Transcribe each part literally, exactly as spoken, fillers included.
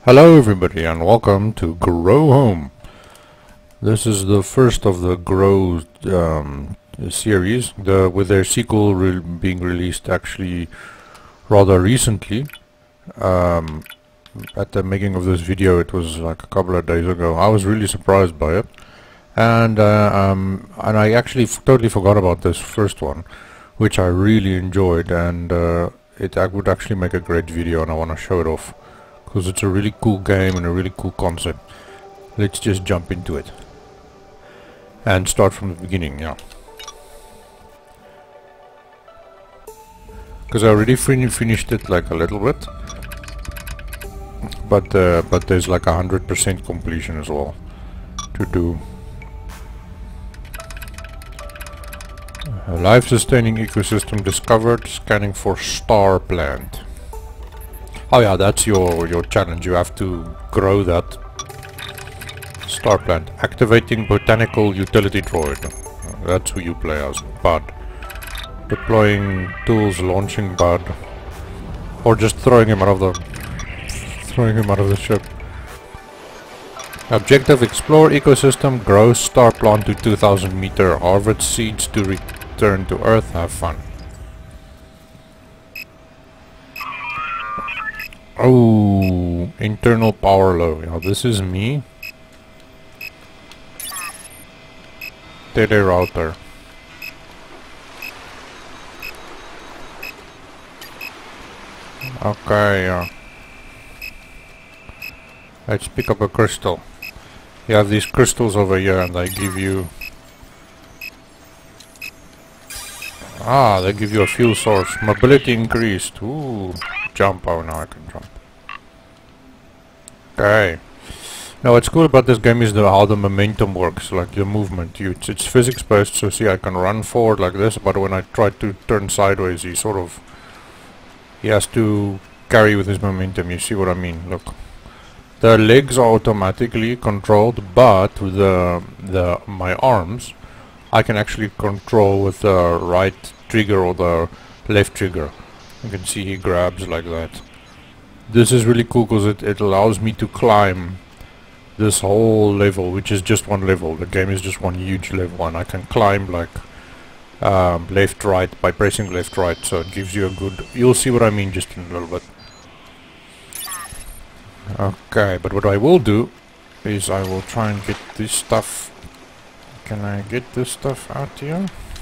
Hello everybody and welcome to Grow Home. This is the first of the Grow um, series, the, with their sequel re being released actually rather recently. Um, at the making of this video, it was like a couple of days ago. I was really surprised by it, and uh, um, and I actually f totally forgot about this first one, which I really enjoyed, and uh, it I would actually make a great video, and I want to show it off because it's a really cool game and a really cool concept. Let's just jump into it and start from the beginning, yeah. Because I already fin finished it like a little bit, but uh, but there's like a hundred percent completion as well to do. A life-sustaining ecosystem discovered. Scanning for star plant. Oh yeah, that's your your challenge. You have to grow that star plant. Activating botanical utility droid. Uh, that's who you play as. Bud. Deploying tools, launching Bud, or just throwing him out of the throwing him out of the ship. Objective: explore ecosystem, grow star plant to two thousand meter, harvest seeds to return to Earth. Have fun. Oh, internal power low. Yeah, this is me. Tele router. Okay, yeah. Let's pick up a crystal. You have these crystals over here and they give you... Ah, they give you a fuel source. Mobility increased. Ooh. Jump. Oh, now I can jump. Okay. Now what's cool about this game is the how the momentum works, like the movement. You, it's, it's physics based, so see I can run forward like this, but when I try to turn sideways he sort of... He has to carry with his momentum, you see what I mean? Look. The legs are automatically controlled, but with the, the, my arms, I can actually control with the right trigger or the left trigger. You can see he grabs like that. This is really cool because it, it allows me to climb this whole level, which is just one level. The game is just one huge level, and I can climb like um, left right by pressing left right, so it gives you a good... You'll see what I mean just in a little bit. Okay, but what I will do is I will try and get this stuff. Can I get this stuff out here?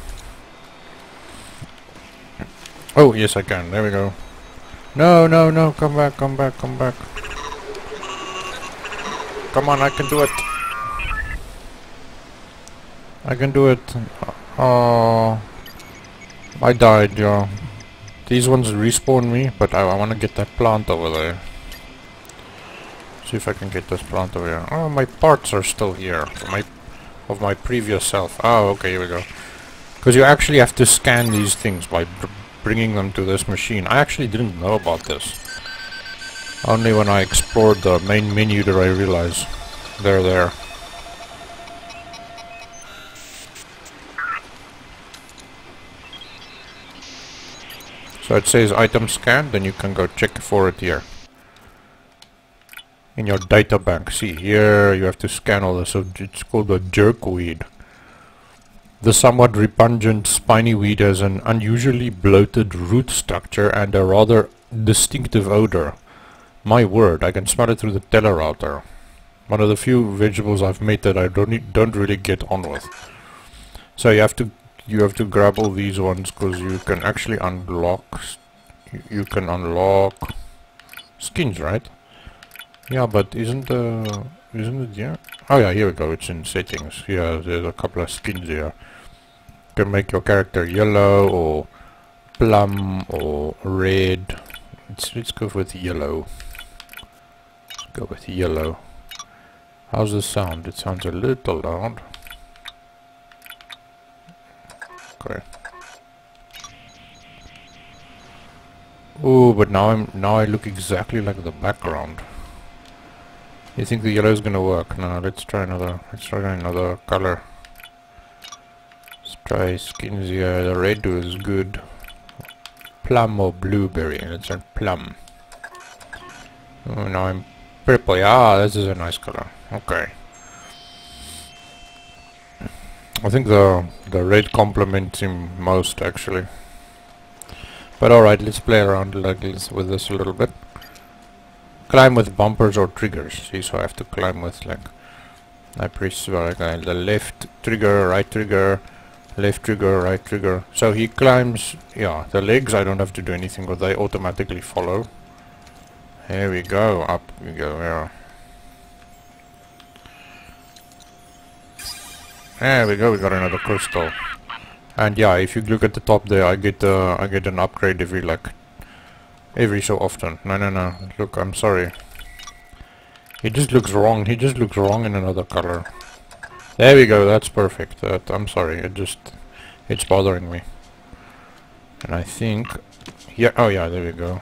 Oh, yes I can. There we go. No, no, no. Come back, come back, come back. Come on, I can do it. I can do it. Oh, I died, yeah. These ones respawn me, but I, I want to get that plant over there. See if I can get this plant over here. Oh, my parts are still here. My, of my previous self. Oh, okay, here we go. Because you actually have to scan these things by... bringing them to this machine. I actually didn't know about this. Only when I explored the main menu did I realize they're there. So it says item scanned, then you can go check for it here. In your data bank. See, here you have to scan all this. So it's called the jerkweed. The somewhat repugnant spiny weed has an unusually bloated root structure and a rather distinctive odor. My word, I can smell it through the telerouter. One of the few vegetables I've made that I don't need, don't really get on with. So you have to you have to grab all these ones because you can actually unlock you, you can unlock skins, right? Yeah, but isn't uh isn't it here? Oh yeah, here we go. It's in settings. Yeah, there's a couple of skins here. You can make your character yellow or plum or red. Let's let's go with yellow. Let's go with yellow. How's the sound? It sounds a little loud. Okay. Oh, but now I'm now I look exactly like the background. You think the yellow is gonna work? No, let's try another. Let's try another color. Let's try skins here. The red is good. Plum or blueberry. Let's try plum. Oh, now I'm Purple, yeah, this is a nice color. Okay. I think the the red complements him most actually. But alright, let's play around like this with this a little bit. Climb with bumpers or triggers. See, so I have to climb with like I press like uh, the left trigger, right trigger, left trigger, right trigger. So he climbs, yeah, the legs I don't have to do anything but they automatically follow. Here we go, up we go, yeah. There we go, we got another crystal. And yeah, if you look at the top there, I get uh, I get an upgrade every like every so often. No, no, no. Look, I'm sorry. He just looks wrong. He just looks wrong in another color. There we go. That's perfect. That I'm sorry. It just it's bothering me. And I think yeah. Oh yeah. There we go.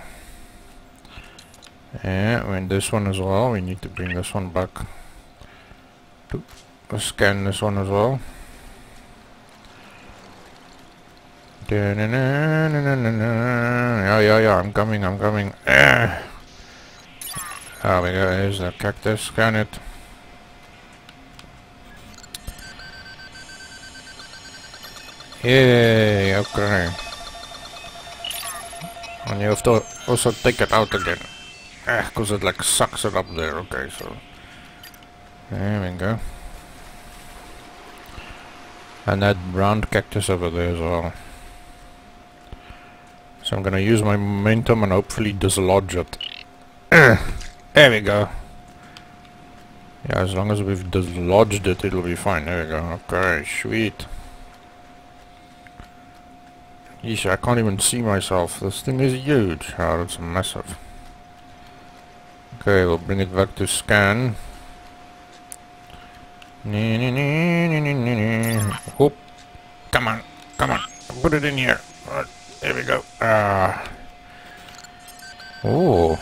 Yeah. And this one as well. We need to bring this one back. To scan this one as well. Yeah, yeah, yeah, I'm coming, I'm coming. There we go, here's the cactus, scan it. Yay, okay. And you have to also take it out again. Because it like sucks it up there, okay, so. There we go. And that round cactus over there as well. So I'm gonna use my momentum and hopefully dislodge it. There we go. Yeah, as long as we've dislodged it, it'll be fine. There we go. Okay, sweet. Yeesh, I can't even see myself. This thing is huge. Oh, it's massive. Okay, we'll bring it back to scan. Whoop. Come on, come on. Put it in here. Uh, there we go. Ah. Uh. Oh.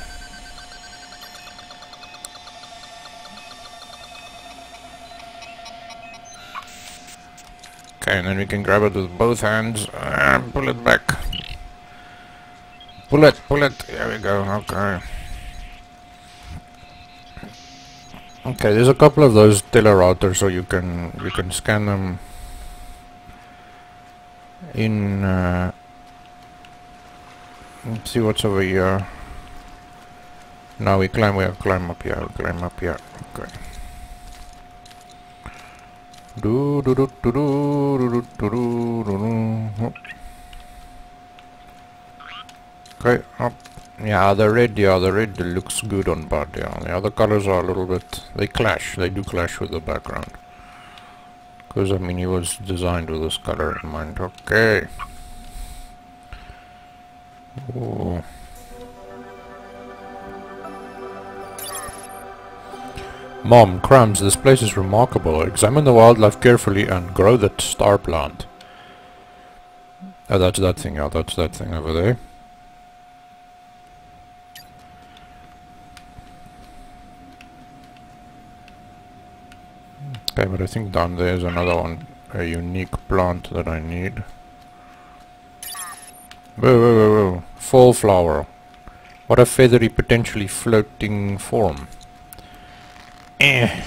Okay, and then we can grab it with both hands and pull it back. Pull it, pull it. There we go. Okay. Okay, there's a couple of those telerouters, so you can you can scan them in. Uh, let's see what's over here. Now we climb. We climb up here. We climb up here. Okay. Do do do do do do do do do. Okay, up. Yeah, the red, yeah, the red looks good on Bud, yeah. The other colors are a little bit, they clash, they do clash with the background. Because, I mean, he was designed with this color in mind. Okay. Ooh. Mom, crumbs, this place is remarkable. Examine the wildlife carefully and grow that star plant. Oh, that's that thing, yeah, that's that thing over there. Okay, but I think down there is another one, a unique plant that I need. Whoa, whoa, whoa, whoa. Fall flower. What a feathery, potentially floating form. Eh.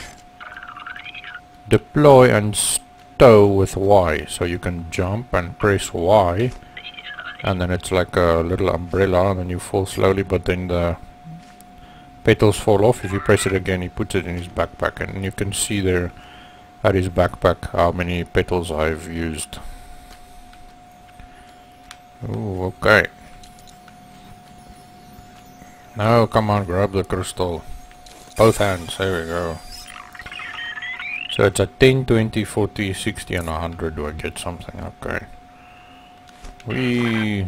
Deploy and stow with Y. So you can jump and press Y. And then it's like a little umbrella and then you fall slowly, but then the petals fall off. If you press it again, he puts it in his backpack. And you can see there at his backpack how many petals I've used. Ooh, okay. Now come on, grab the crystal. Both hands, there we go. So it's a ten, twenty, forty, sixty and one hundred. Do I get something? Okay. We.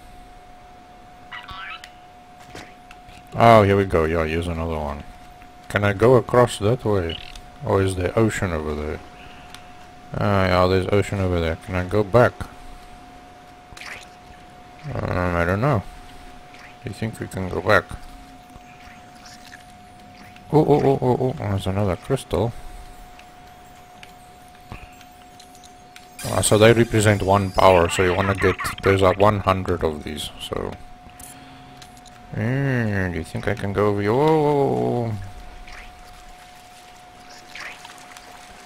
Oh, here we go. Yeah, here's another one. Can I go across that way? Or is there ocean over there? Ah, yeah, there's ocean over there. Can I go back? Um, I don't know. Do you think we can go back? Oh, oh, oh, oh, oh, there's another crystal. Ah, so they represent one power, so you want to get, there's a one hundred of these, so. Mm, do you think I can go over here? Oh,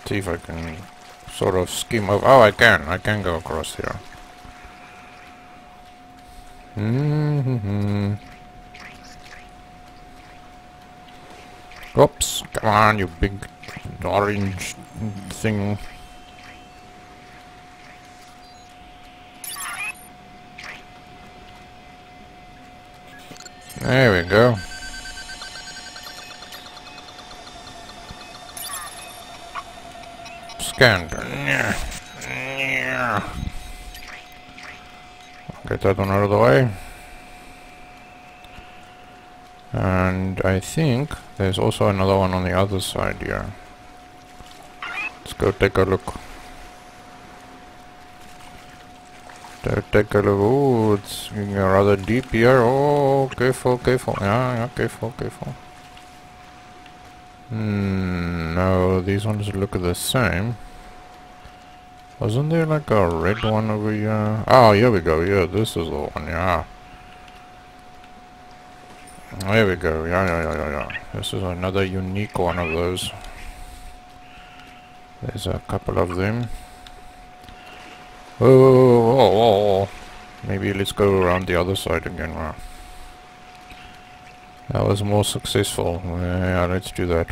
See if I can sort of skim over. Oh, I can. I can go across here. Mm-hmm. Oops. Come on, you big orange thing. There we go. Scanned. Get that one out of the way. And I think there's also another one on the other side here. Let's go take a look. Go take a look. Oh, it's getting rather deep here. Oh, careful, careful. Yeah, yeah, careful, careful. Hmm, no, these ones look the same. Wasn't there like a red one over here? Oh, here we go. Yeah, this is the one. Yeah. There we go. Yeah, yeah, yeah, yeah, yeah. This is another unique one of those. There's a couple of them. Oh, oh, oh, oh. Maybe let's go around the other side again. Wow. That was more successful. Yeah, let's do that.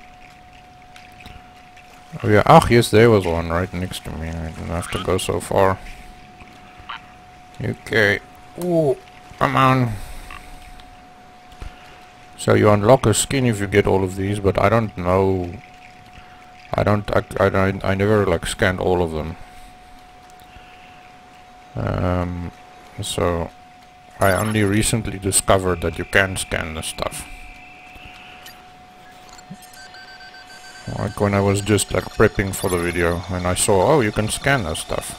Oh yeah, ah yes, there was one right next to me. I didn't have to go so far. Okay. Ooh, come on. So you unlock a skin if you get all of these, but I don't know. I don't. I. I, I, I never like scanned all of them. Um. So I only recently discovered that you can scan the stuff. Like when I was just like prepping for the video and I saw, oh, you can scan that stuff.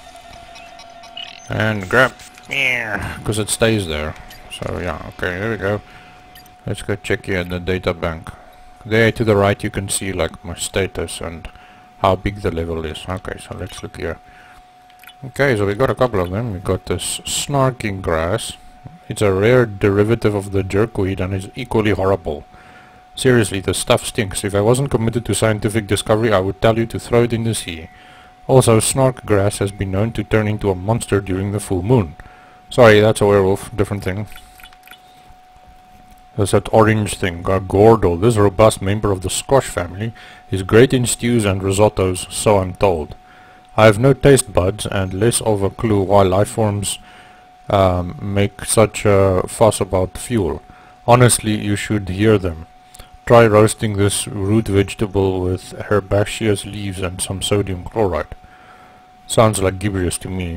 And grab, yeah, because it stays there. So yeah, okay, there we go. Let's go check here in the data bank. There to the right you can see like my status and how big the level is. Okay, so let's look here. Okay, so we got a couple of them. We got this snarking grass. It's a rare derivative of the jerkweed and is equally horrible. Seriously, the stuff stinks. If I wasn't committed to scientific discovery, I would tell you to throw it in the sea. Also, snark grass has been known to turn into a monster during the full moon. Sorry, that's a werewolf. Different thing. There's that orange thing, uh, Gordo. This robust member of the squash family is great in stews and risottos, so I'm told. I have no taste buds and less of a clue why life forms um, make such a fuss about fuel. Honestly, you should hear them. Try roasting this root vegetable with herbaceous leaves and some sodium chloride. Sounds like gibberish to me.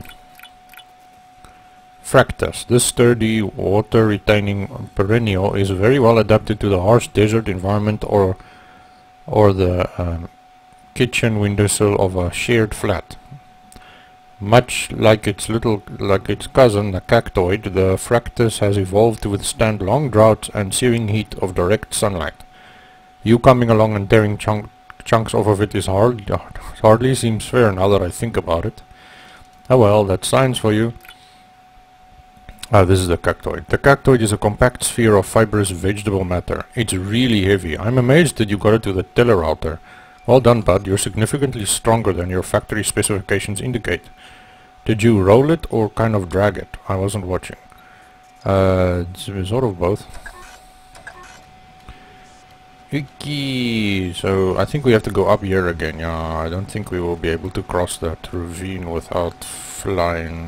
Fractus. This sturdy, water-retaining perennial is very well adapted to the harsh desert environment or or the um, kitchen windowsill of a shared flat. Much like its little, like its cousin, the cactoid, the Fractus has evolved to withstand long droughts and searing heat of direct sunlight. You coming along and tearing chunk, chunks off of it is hard, hardly seems fair now that I think about it. Oh well, that's science for you. Ah, this is the cactoid. The cactoid is a compact sphere of fibrous vegetable matter. It's really heavy. I'm amazed that you got it to the telerouter. Well done, bud. You're significantly stronger than your factory specifications indicate. Did you roll it or kind of drag it? I wasn't watching. Uh, it's sort of both. Icky. So I think we have to go up here again. Yeah, I don't think we will be able to cross that ravine without flying.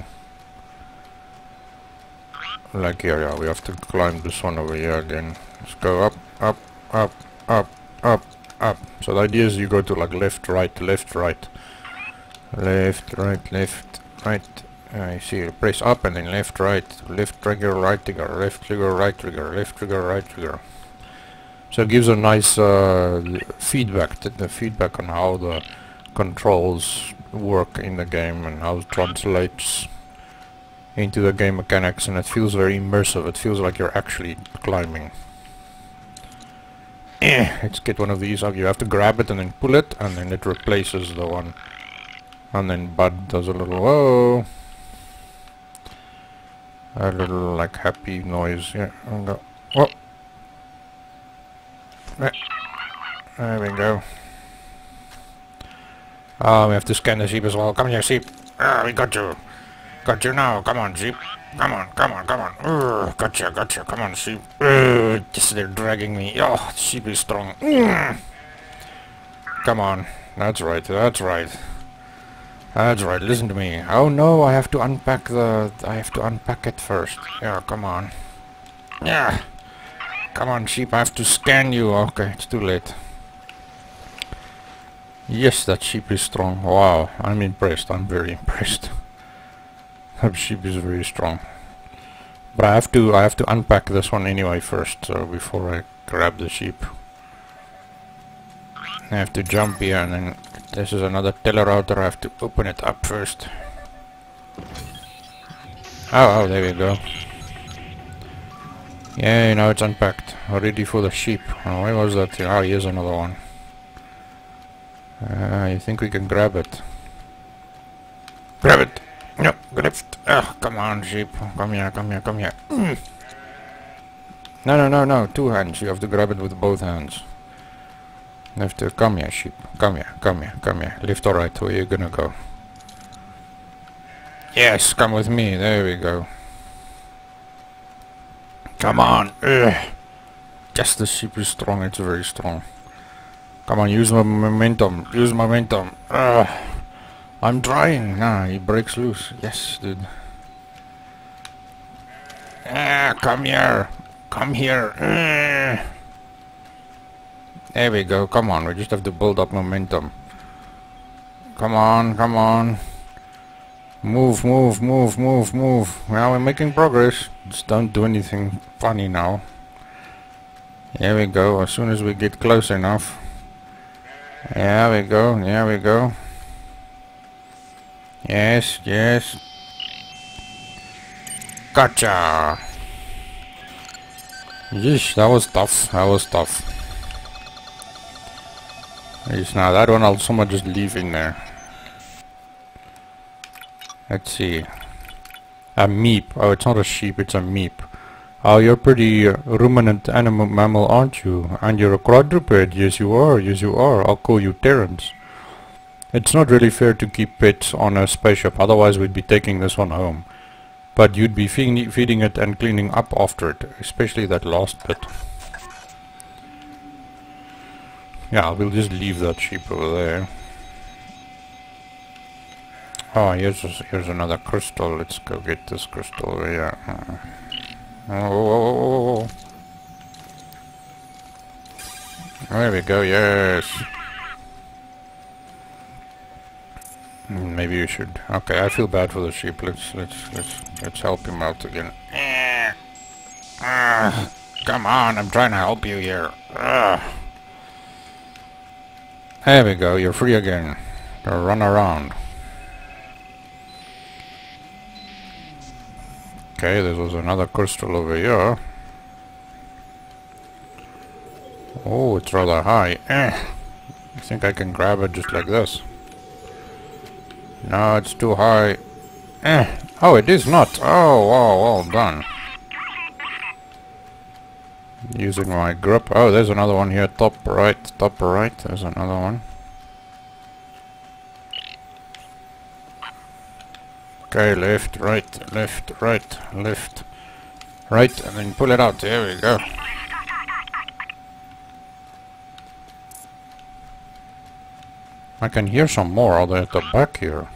Like here, yeah, we have to climb this one over here again. Let's go up, up, up, up, up, up. So the idea is you go to like left, right, left, right. Left, right, left, right. Uh, you see, you press up and then left, right, left trigger, right trigger, left trigger, right trigger, left trigger, right trigger. So it gives a nice uh, feedback, the feedback on how the controls work in the game and how it translates into the game mechanics, and it feels very immersive. It feels like you're actually climbing. Eh, let's get one of these. Oh, you have to grab it and then pull it, and then it replaces the one. And then Bud does a little whoa, a little like happy noise. Yeah, and go whoa. There we go. Oh, we have to scan the sheep as well. Come here, sheep. Ah, we got you. Got you now. Come on, sheep. Come on, come on, come on. Urgh, gotcha, gotcha. Come on, sheep. Urgh, just they're dragging me. Oh, sheep is strong. Mm. Come on. That's right, that's right. That's right, listen to me. Oh no, I have to unpack the... I have to unpack it first. Yeah, come on. Yeah. Come on, sheep, I have to scan you. Okay, it's too late. Yes, that sheep is strong. Wow, I'm impressed. I'm very impressed. That sheep is very strong. But I have to I have to unpack this one anyway first, so before I grab the sheep. I have to jump here, and then this is another telerouter. I have to open it up first. Oh, oh, there we go. Yeah, now it's unpacked. Ready for the sheep. Oh, where was that? Oh, here's another one. Uh, you think we can grab it? Grab it! No, left. Oh, come on, sheep. Come here, come here, come here. Mm. No, no, no, no. Two hands. You have to grab it with both hands. You have to... Come here, sheep. Come here, come here, come here. Left or right? Where you gonna go? Yes, come with me. There we go. Come on. Ugh. Yes, the sheep is strong. It's very strong. Come on, use my momentum. Use momentum. Ugh. I'm trying. Nah, he breaks loose. Yes, dude. Ah, come here. Come here. Ugh. There we go. Come on, we just have to build up momentum. Come on, come on. Move, move, move, move, move. Well, we're making progress. Just don't do anything funny now. Here we go. As soon as we get close enough. There we go. There we go. Yes, yes. Gotcha. Yeesh, that was tough. That was tough. Yes, now that one I'll somehow just leave in there. Let's see. A meep. Oh, it's not a sheep, it's a meep. Oh, you're pretty uh, ruminant animal mammal, aren't you? And you're a quadruped. Yes, you are. Yes, you are. I'll call you Terrence. It's not really fair to keep pets on a spaceship, otherwise we'd be taking this one home. But you'd be feeding, feeding it and cleaning up after it, especially that last bit. Yeah, we'll just leave that sheep over there. Oh, here's here's another crystal. Let's go get this crystal over here. Uh, oh, there we go. Yes. Maybe you should. Okay, I feel bad for the sheep. Let's let's let's let's help him out again. Uh, come on, I'm trying to help you here. Uh. There we go. You're free again. To run around. Okay, there was another crystal over here. Oh, it's rather high. Eh. I think I can grab it just like this. No, it's too high. Eh. Oh, it is not. Oh, wow, well done. Using my grip. Oh, there's another one here. Top right, top right. There's another one. Okay, left, right, left, right, left, right, and then pull it out. There we go. I can hear some more. Are they at the back here?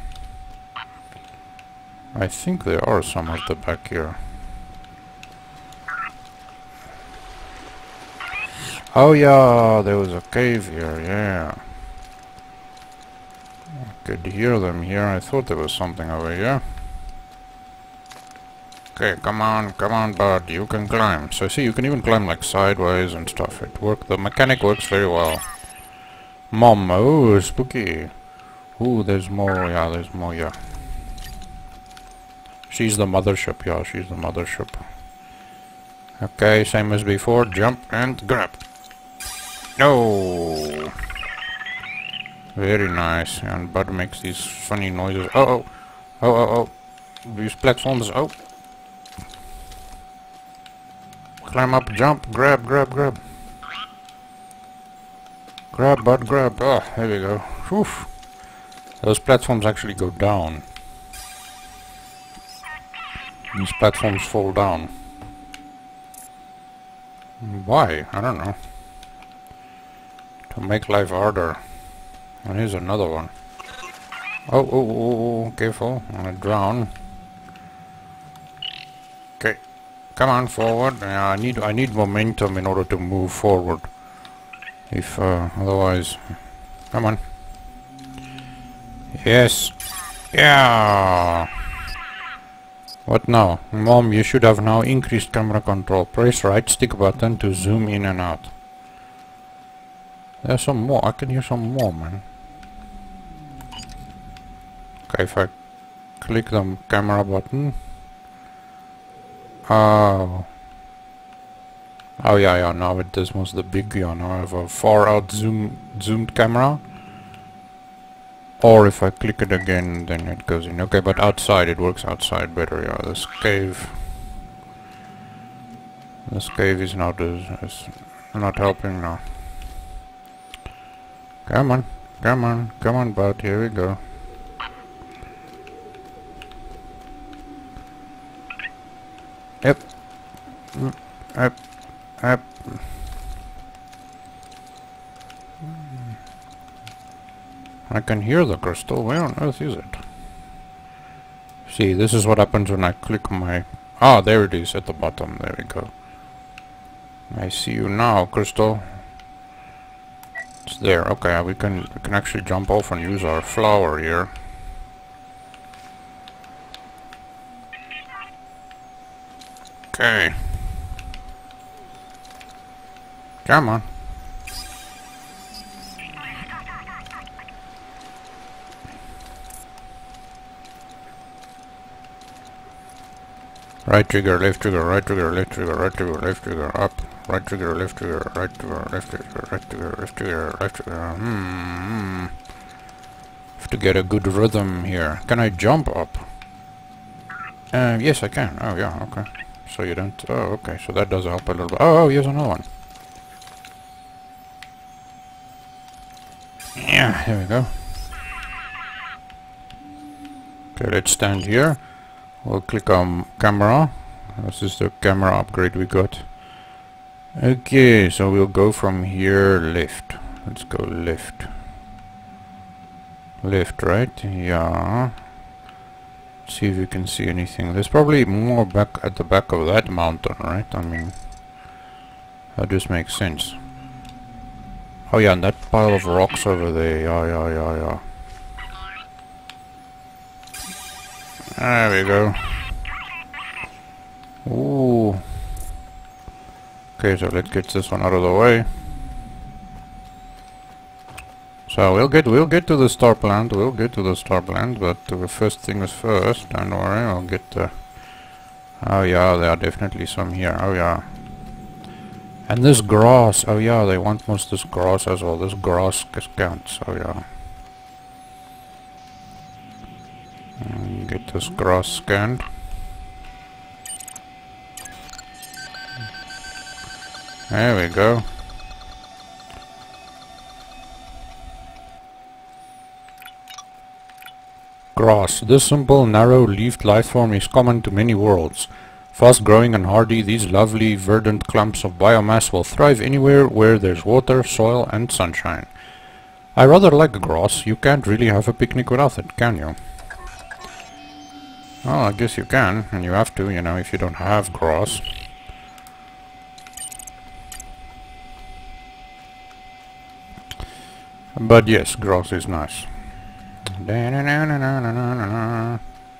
I think there are some at the back here. Oh yeah, there was a cave here, yeah. I could hear them here. I thought there was something over here. Okay, come on, come on, bud. You can climb. So see, you can even climb like sideways and stuff. It work. The mechanic works very well. Mom, oh, spooky. Ooh, there's more. Yeah, there's more. Yeah. She's the mothership. Yeah, she's the mothership. Okay, same as before. Jump and grab. No. Very nice. And Bud makes these funny noises. Oh, oh, oh, oh, oh. These platforms. Oh. Climb up, jump, grab, grab, grab. Grab, Bud, grab. Oh, there we go. Oof. Those platforms actually go down. These platforms fall down. Why? I don't know. To make life harder. And here's another one. Oh, oh, oh, oh, careful. I'm gonna drown. Okay. Come on, forward. Yeah, I need I need momentum in order to move forward. If uh, otherwise, come on. Yes. Yeah. What now? Mom, you should have now increased camera control. Press right stick button to zoom in and out. There's some more. I can hear some more, man. Okay, if I click the camera button. Oh. Oh yeah, yeah, now it this was the big one. Now I have a far out zoom zoomed camera. Or if I click it again, then it goes in. Okay, but outside, it works outside better. Yeah, this cave. This cave is not is not helping now. Come on, come on, come on, bud. Here we go. Yep. Mm, Yep. Yep. I can hear the crystal. Where on earth is it? See, this is what happens when I click my... Ah, there it is at the bottom. There we go. I see you now, crystal. It's there. Okay, we can we can actually jump off and use our flower here. Okay. Come on. Right trigger, left trigger, right trigger, left trigger, right trigger, left trigger, up. Right trigger, left trigger, right trigger, left trigger, right trigger, left trigger, left trigger. Hmm. Have to get a good rhythm here. Can I jump up? Uh, yes, I can. Oh, yeah, okay. So you don't... Oh, okay. So that does help a little bit. Oh, oh, here's another one. Yeah, here we go. Okay, let's stand here. We'll click on camera. This is the camera upgrade we got. Okay, so we'll go from here left. Let's go left. Left, right? Yeah. Let's see if we can see anything. There's probably more back at the back of that mountain, right? I mean, that just makes sense. Oh yeah, and that pile of rocks over there. Yeah, yeah, yeah, yeah. There we go. Ooh. Okay, so let's get this one out of the way. So we'll get we'll get to the star plant. We'll get to the star plant, but the first thing is first. Don't worry, I'll get the. Oh yeah, there are definitely some here. Oh yeah. And this grass. Oh yeah, they want most of this grass as well. This grass counts. Oh yeah. And get this grass scanned. There we go. Grass. This simple, narrow-leafed life form is common to many worlds. Fast-growing and hardy, these lovely, verdant clumps of biomass will thrive anywhere where there's water, soil, and sunshine. I rather like grass. You can't really have a picnic without it, can you? Well, I guess you can, and you have to, you know, if you don't have grass. But yes, grass is nice. Na na na na na na na na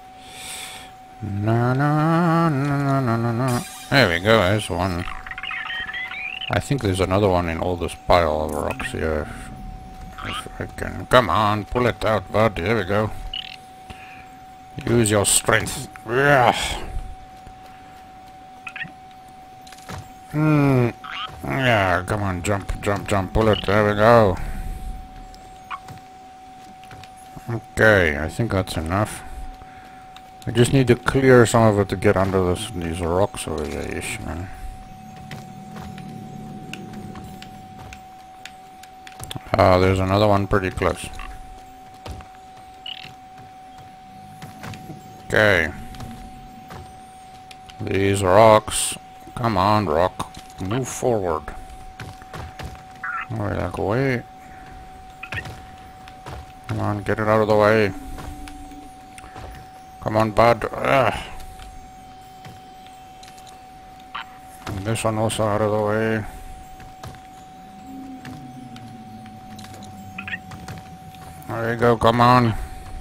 na na na na na. There we go, there's one. I think there's another one in all this pile of rocks here. If I can. Come on, pull it out, bud. There we go. Use your strength. Yeah. Hmm. Yeah, come on, jump, jump, jump, pull it. There we go. Okay, I think that's enough. I just need to clear some of it to get under this, these rocks over there, man. Ah, uh, there's another one pretty close. Okay. These rocks. Come on, rock. Move forward. Alright, like away. Come on, get it out of the way. Come on, bud. Ugh. And this one also out of the way. There you go, come on.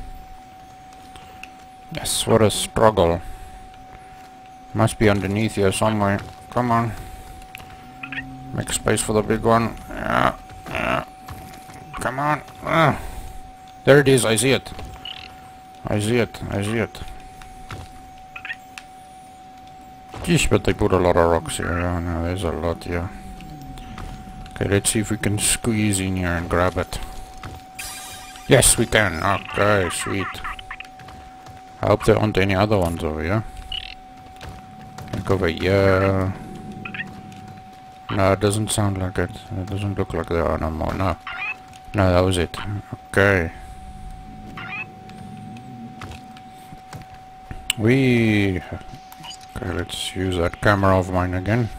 Yes, what a struggle. Must be underneath here somewhere. Come on. Make space for the big one. Yeah, yeah. Come on. Ah. There it is, I see it. I see it, I see it. Geez, but they put a lot of rocks here. Yeah, no, there's a lot here. Okay, let's see if we can squeeze in here and grab it. Yes, we can. Okay, sweet. I hope there aren't any other ones over here. Like over here. No, it doesn't sound like it. It doesn't look like there are no more. No. No, that was it. Okay. We... Okay, let's use that camera of mine again.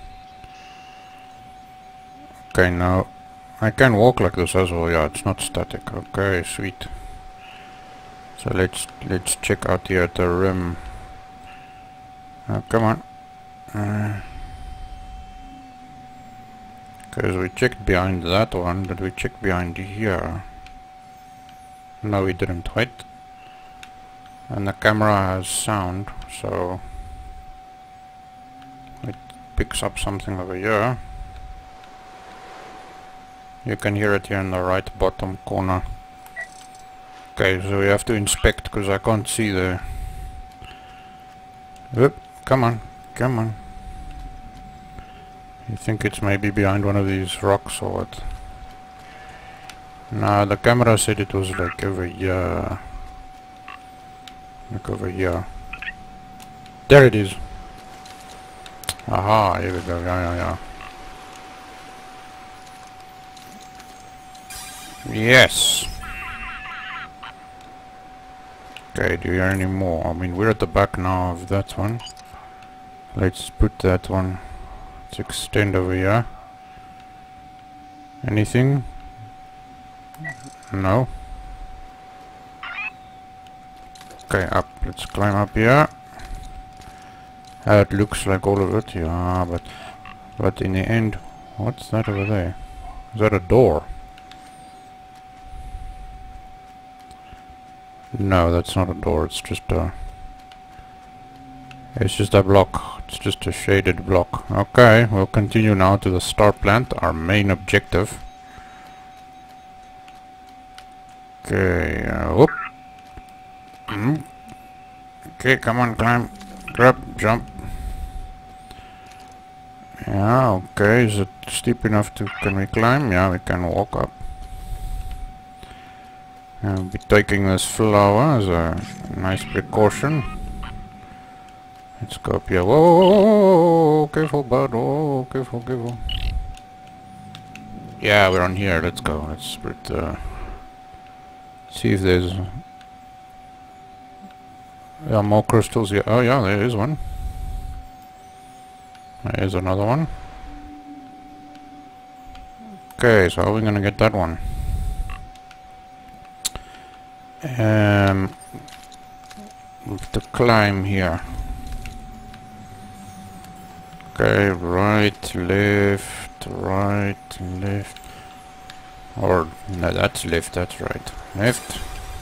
Okay, now... I can walk like this as well. Yeah, it's not static. Okay, sweet. So let's let's check out here at the rim. Oh, come on. Uh, Because we checked behind that one, did we check behind here? No, we didn't. Wait. And the camera has sound, so it picks up something over here. You can hear it here in the right bottom corner. Okay, so we have to inspect because I can't see the... Oop, come on, come on. You think it's maybe behind one of these rocks or what? No, the camera said it was like over here. Look over here. There it is. Aha, here we go, yeah, yeah, yeah. Yes! Okay, do you hear any more? I mean, we're at the back now of that one. Let's put that one. Let's extend over here. Anything? No. Okay, up. Let's climb up here. Uh, it looks like all of it, yeah, but but in the end, what's that over there? Is that a door? No, that's not a door. It's just a. It's just a block. It's just a shaded block. Okay, we'll continue now to the star plant, our main objective. Okay, uh, whoop. Mm. Okay, come on, climb, grab, jump. Yeah, okay, is it steep enough to, can we climb? Yeah, we can walk up. I'll be taking this flower as a nice precaution. Let's go up here. Whoa, whoa, whoa, whoa, careful, bud. Oh, careful, careful. Yeah, we're on here. Let's go. Let's split, uh, see if there's yeah, more crystals here. Oh, yeah, there is one. There is another one. Okay, so how are we gonna get that one? Um, we have to climb here. Okay, right, left, right, left. Or, no, that's left, that's right. Left.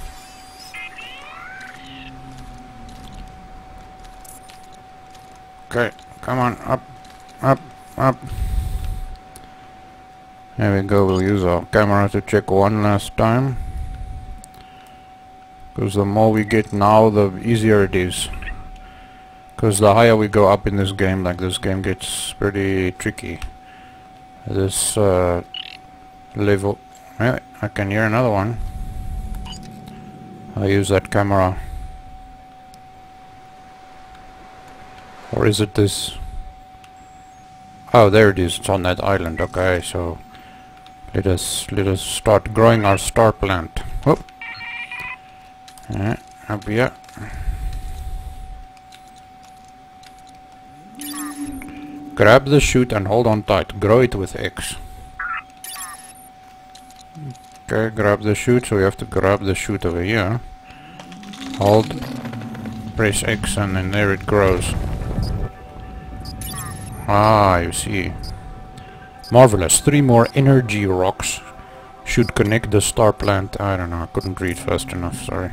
Okay, come on, up, up, up. There we go, we'll use our camera to check one last time. Because the more we get now, the easier it is. Because the higher we go up in this game, like this game gets pretty tricky. This uh, level... Well, I can hear another one. I use that camera. Or is it this? Oh, there it is. It's on that island. Okay, so let us let us start growing our star plant. Whoop. Yeah, up here. Grab the shoot and hold on tight. Grow it with X. Okay, grab the shoot, so we have to grab the shoot over here. Hold, press X, and then there it grows. Ah, you see. Marvelous. Three more energy rocks should connect the star plant. I don't know, I couldn't read fast enough, sorry.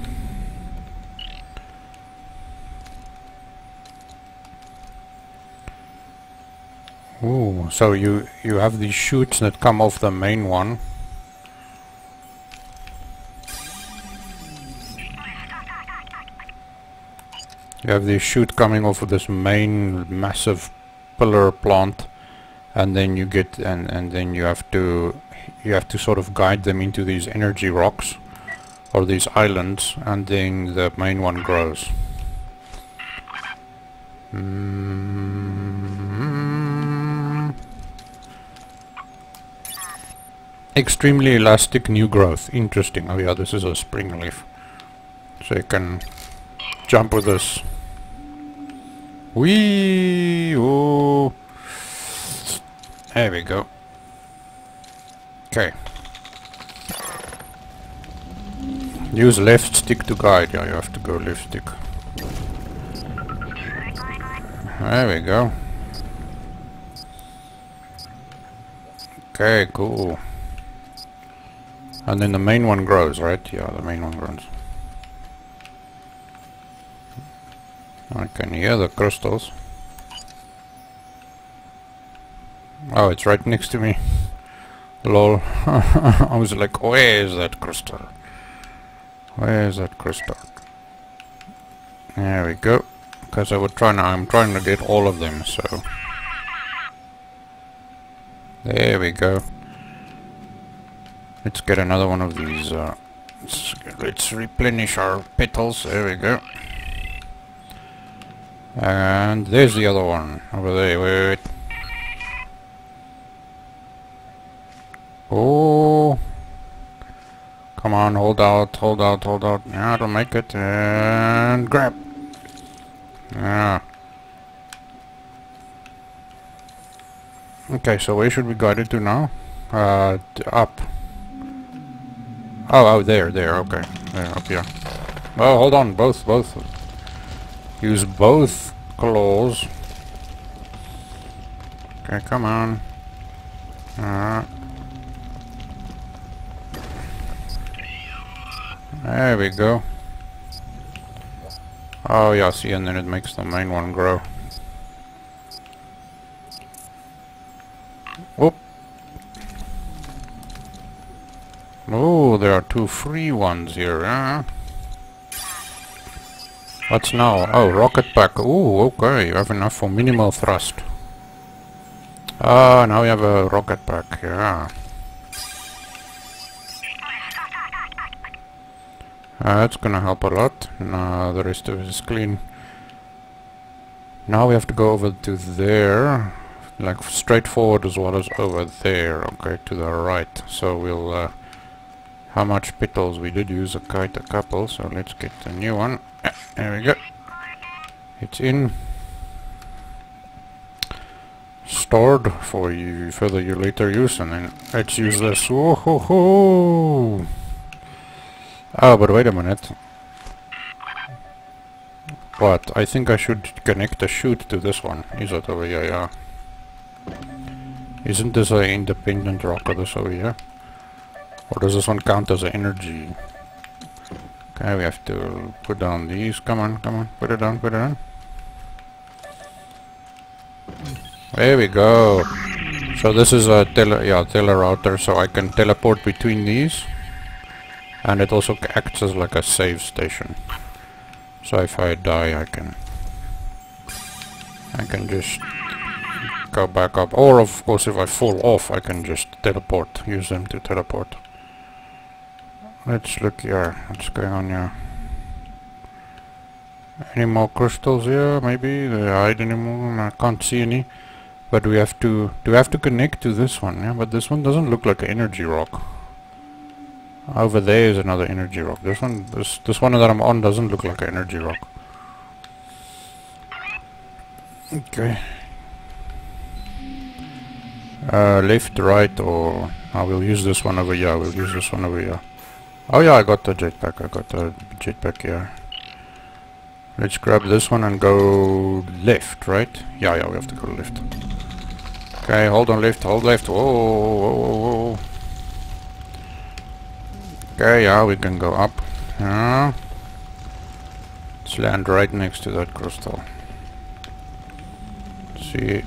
Ooh, so you, you have these shoots that come off the main one. You have this shoot coming off of this main massive pillar plant, and then you get and and then you have to you have to sort of guide them into these energy rocks or these islands, and then the main one grows. Mm-hmm. Extremely elastic new growth. Interesting. Oh yeah, this is a spring leaf, so you can jump with this. Whee! Oh, there we go. Okay. Use left stick to guide. Yeah, you have to go left stick. There we go. Okay, cool. And then the main one grows, right? Yeah, the main one grows. I can hear the crystals. Oh, it's right next to me. Lol. I was like, where is that crystal? Where is that crystal? There we go. Because I would try now, I'm trying to get all of them, so. There we go. Let's get another one of these. Uh, let's, let's replenish our petals. There we go. And there's the other one over there. Wait, wait. Oh, come on, hold out, hold out, hold out. Yeah, to make it, and grab. Yeah. Okay, so where should we guide it to now? Uh, up. Oh, oh, there, there. Okay, there, up here. Oh, hold on, both, both. Use both claws. Okay, come on. Uh, there we go. Oh yeah, see, and then it makes the main one grow. Whoop. Oh, there are two free ones here, huh? What's now? Oh, rocket pack. Oh, okay, you have enough for minimal thrust. Ah, now we have a rocket pack, yeah. Uh, that's gonna help a lot. Now the rest of it is clean. Now we have to go over to there. Like straight forward as well as over there. Okay, to the right. So we'll... Uh, how much petals? We did use a kite, a couple, so let's get a new one. Yeah, there we go. It's in. Stored for you further your later use, and then let's use this. Whoa ho ho! Oh, but wait a minute. What? I think I should connect the chute to this one. Is it over here? Yeah. Isn't this an independent rock of this over here? Or does this one count as an energy? Okay, we have to put down these. Come on, come on. Put it down, put it down. There we go. So this is a tele, yeah, telerouter, so I can teleport between these. And it also acts as like a save station. So if I die, I can... I can just go back up. Or of course, if I fall off, I can just teleport. Use them to teleport. Let's look here. What's going on here? Any more crystals here? Maybe they hide anymore. I can't see any. But we have to. Do we have to connect to this one? Yeah, but this one doesn't look like an energy rock. Over there is another energy rock. This one, this this one that I'm on doesn't look like an energy rock. Okay. Uh, left, right, or I will use this one over here. We'll use this one over here. Oh yeah, I got the jetpack. I got the jetpack here. Let's grab this one and go left, right? Yeah, yeah, we have to go left. Okay, hold on left, hold left. Whoa, whoa, whoa, whoa. Okay, yeah, we can go up. Yeah. Let's land right next to that crystal. See.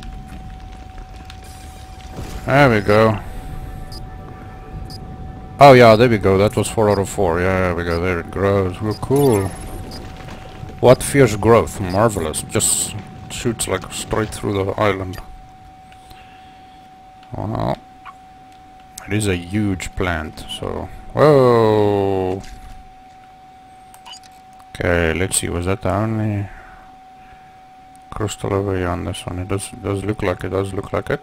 There we go. Oh yeah, there we go. That was four out of four. Yeah, there we go. There it grows. Real cool. What fierce growth. Marvelous. Just shoots like straight through the island. Well, it is a huge plant, so... Whoa! Okay, let's see. Was that the only crystal over here on this one? It does, does look like it. Does look like it.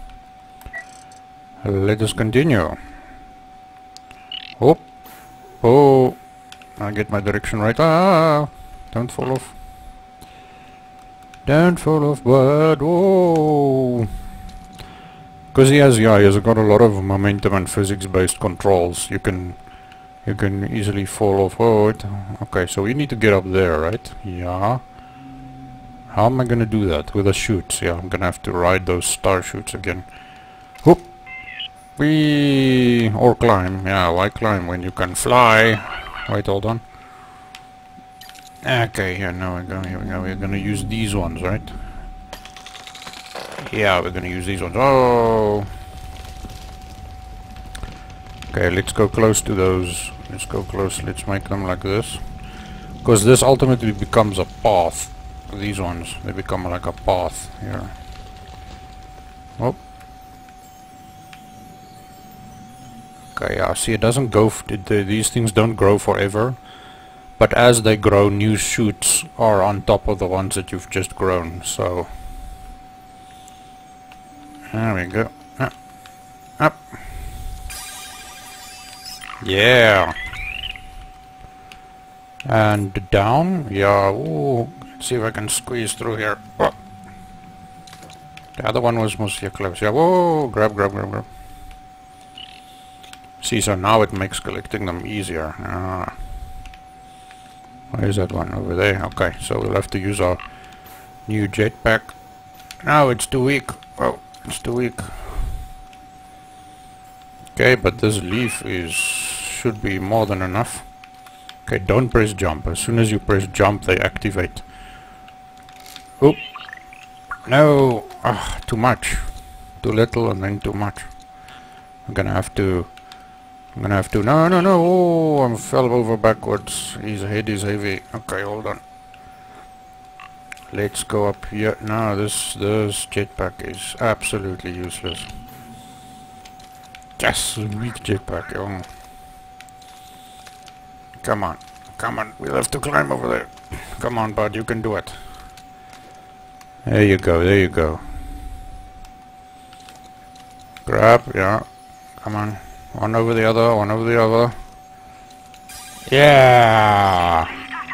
Let us continue. Oh, oh! I get my direction right. Ah! Don't fall off. Don't fall off, bud. Whoa! Because he has, yeah, he has got a lot of momentum and physics-based controls. You can, you can easily fall off. Oh, it, okay. So we need to get up there, right? Yeah. How am I gonna do that with the chutes? Yeah, I'm gonna have to ride those star chutes again. Whoop! We or climb. Yeah, why climb when you can fly? Wait, hold on. Okay, here, now we go. Here we go. We're gonna use these ones, right? Yeah, we're gonna use these ones. Oh. Okay, let's go close to those. Let's go close. Let's make them like this, because this ultimately becomes a path. These ones, they become like a path here. Oh. Okay, yeah, see, it doesn't go, f it, uh, these things don't grow forever, but as they grow, new shoots are on top of the ones that you've just grown, so... There we go. Up. Up. Yeah! And down, yeah, ooh, let's see if I can squeeze through here. Oh. The other one was mostly close, yeah, whoa, grab, grab, grab, grab. See, so now it makes collecting them easier. Ah. Where is that one? Over there. Okay, so we'll have to use our new jetpack. No, it's too weak. Oh, it's too weak. Okay, but this leaf is should be more than enough. Okay, don't press jump. As soon as you press jump, they activate. Oop. No. Ah, too much. Too little and then too much. I'm gonna have to... I'm gonna have to... No, no, no! Oh, I fell over backwards. His head is heavy. Okay, hold on. Let's go up here. No, this, this jetpack is absolutely useless. Yes, weak jetpack. Oh. Come on. Come on. We'll have to climb over there. Come on, bud. You can do it. There you go. There you go. Grab. Yeah. Come on. One over the other, one over the other. Yeah!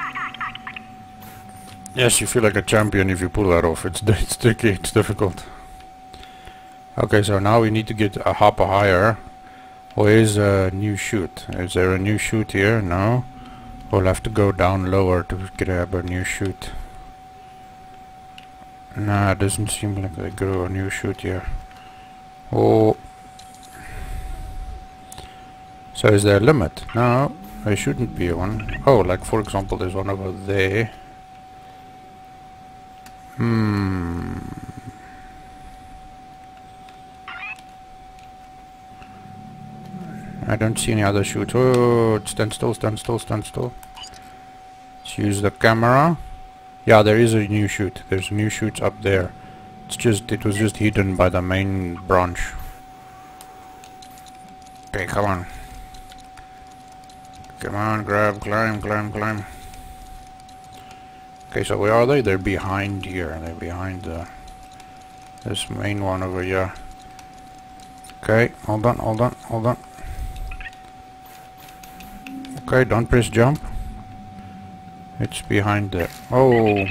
Yes, you feel like a champion if you pull that off. It's, it's tricky, it's difficult. Okay, so now we need to get a hop higher. Where's a new chute? Is there a new chute here? No. We'll have to go down lower to grab a new chute. Nah, it doesn't seem like they grew a new chute here. Oh. So is there a limit? No, there shouldn't be one. Oh, like for example, there's one over there. Hmm. I don't see any other shoots. Oh, stand still, stand still, stand still. Let's use the camera. Yeah, there is a new shoot. There's new shoots up there. It's just, it was just hidden by the main branch. Okay, come on. Come on, grab, climb, climb, climb. Okay, so where are they? They're behind here. They're behind the this main one over here. Okay, hold on, hold on, hold on. Okay, don't press jump. It's behind there. Oh.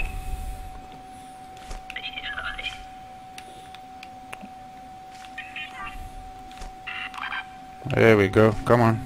There we go. Come on.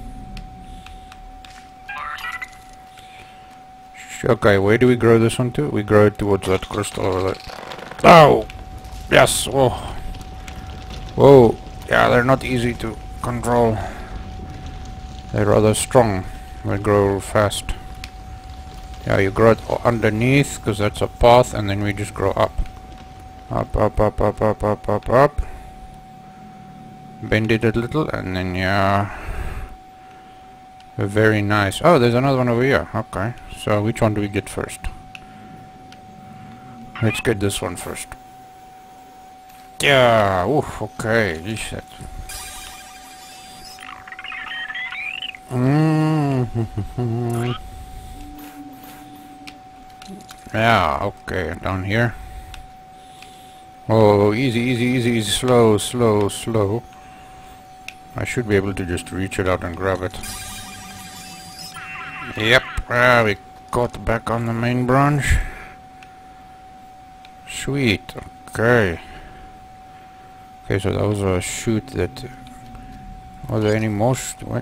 Okay, where do we grow this one to? We grow it towards that crystal over there. Oh! Yes! Whoa! Whoa! Yeah, they're not easy to control. They're rather strong. They grow fast. Yeah, you grow it underneath, because that's a path, and then we just grow up. Up, up, up, up, up, up, up, up. Bend it a little, and then, yeah... Very nice. Oh, there's another one over here. Okay. So, which one do we get first? Let's get this one first. Yeah. Oof. Okay. This. Mm. Yeah. Okay. Down here. Oh, easy, easy, easy, easy. Slow, slow, slow. I should be able to just reach it out and grab it. Yep, ah, we got back on the main branch. Sweet, okay. Okay, so that was a shoot that... Are there any more sh what?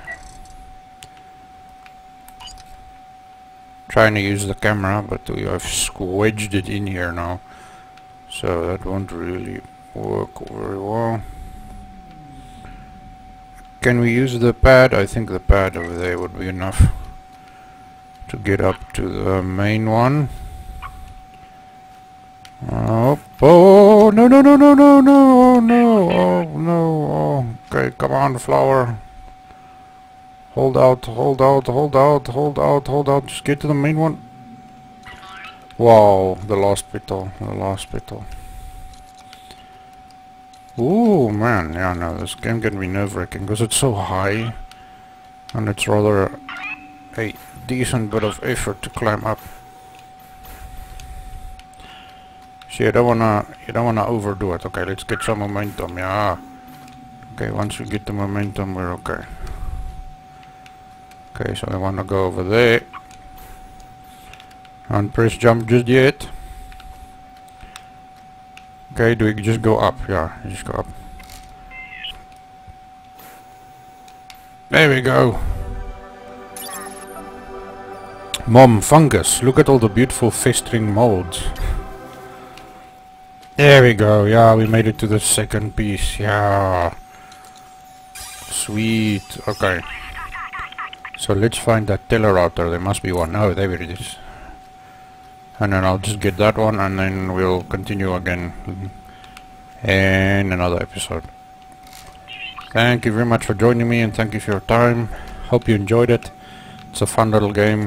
Trying to use the camera, but we have squedged it in here now. So that won't really work very well. Can we use the pad? I think the pad over there would be enough to get up to the main one. Oh, oh, no, no, no, no, no, no, no, oh, no, oh, okay, come on, flower. Hold out, hold out, hold out, hold out, hold out, just get to the main one. Wow, the last petal, the last petal. Ooh, man, yeah, no, this game can be nerve-wracking because it's so high and it's rather a decent bit of effort to climb up. So you don't wanna, you don't wanna overdo it. Okay, let's get some momentum. Yeah. Okay, once we get the momentum, we're okay. Okay, so I wanna go over there. Don't press jump just yet. Okay, do we just go up? Yeah, just go up. There we go. Mom, fungus. Look at all the beautiful festering molds. There we go. Yeah, we made it to the second piece. Yeah. Sweet. Okay. So let's find that teller router. There must be one. Oh, there it is. And then I'll just get that one, and then we'll continue again in another episode. Thank you very much for joining me, and thank you for your time. Hope you enjoyed it. It's a fun little game.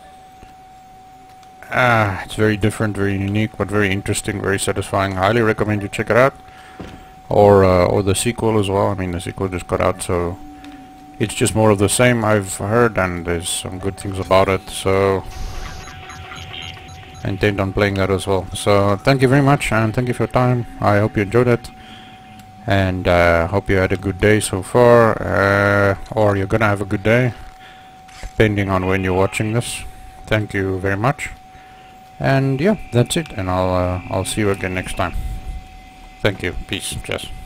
Ah, it's very different, very unique, but very interesting, very satisfying. Highly recommend you check it out, or uh, or the sequel as well. I mean, the sequel just got out, so it's just more of the same, I've heard, and there's some good things about it. So I intend on playing that as well. So thank you very much, and thank you for your time. I hope you enjoyed it, and uh, hope you had a good day so far, uh, or you're gonna have a good day, depending on when you're watching this. Thank you very much. And yeah, that's it, and I'll uh, I'll see you again next time. Thank you. Peace. Cheers.